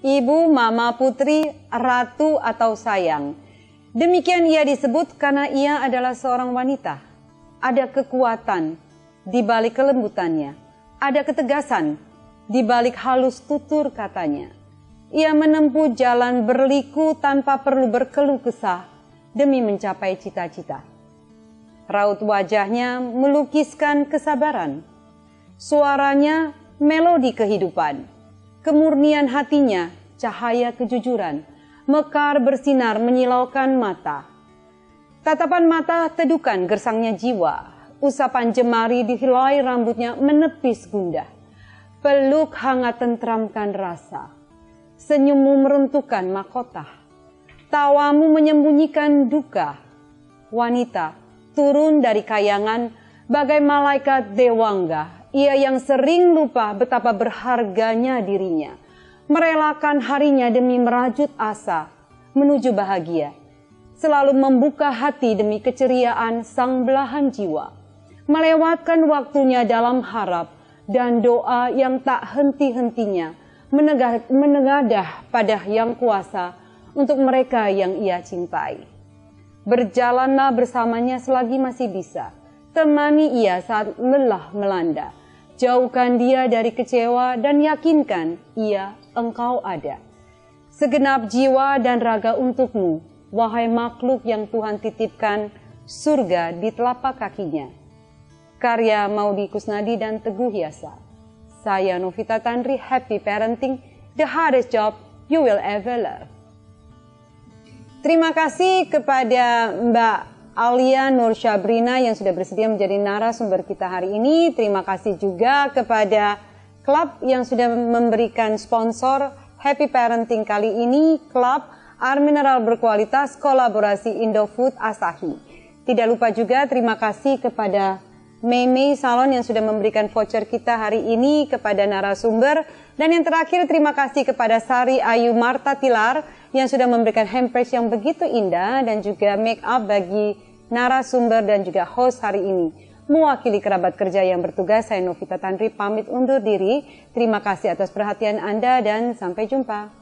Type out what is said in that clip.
ibu, mama, putri, ratu atau sayang. Demikian ia disebut karena ia adalah seorang wanita. Ada kekuatan di balik kelembutannya, ada ketegasan di balik halus tutur katanya. Ia menempuh jalan berliku tanpa perlu berkeluh kesah demi mencapai cita-cita. Raut wajahnya melukiskan kesabaran. Suaranya melodi kehidupan. Kemurnian hatinya cahaya kejujuran. Mekar bersinar menyilaukan mata. Tatapan mata tedukan gersangnya jiwa. Usapan jemari di helai rambutnya menepis gundah. Peluk hangat tentramkan rasa. Senyummu meruntuhkan mahkota. Tawamu menyembunyikan duka. Wanita turun dari kayangan bagai malaikat dewangga. Ia yang sering lupa betapa berharganya dirinya. Merelakan harinya demi merajut asa menuju bahagia. Selalu membuka hati demi keceriaan sang belahan jiwa. Melewatkan waktunya dalam harap dan doa yang tak henti-hentinya. Menegadah pada yang kuasa untuk mereka yang ia cintai. Berjalanlah bersamanya selagi masih bisa. Temani ia saat lelah melanda. Jauhkan dia dari kecewa dan yakinkan ia engkau ada. Segenap jiwa dan raga untukmu, wahai makhluk yang Tuhan titipkan surga di telapak kakinya. Karya Maudy Kusnadi dan Teguh Yasa. Saya Novita Tandri, happy parenting, the hardest job you will ever love. Terima kasih kepada Mbak Alia Nur Syabrina yang sudah bersedia menjadi narasumber kita hari ini. Terima kasih juga kepada klub yang sudah memberikan sponsor Happy Parenting kali ini, klub air mineral berkualitas kolaborasi Indofood Asahi. Tidak lupa juga terima kasih kepada Mei Salon yang sudah memberikan voucher kita hari ini kepada narasumber. Dan yang terakhir terima kasih kepada Sari Ayu Marta Tilar yang sudah memberikan hampers yang begitu indah dan juga make up bagi narasumber dan juga host hari ini. Mewakili kerabat kerja yang bertugas, saya Novita Tandri pamit undur diri. Terima kasih atas perhatian Anda dan sampai jumpa.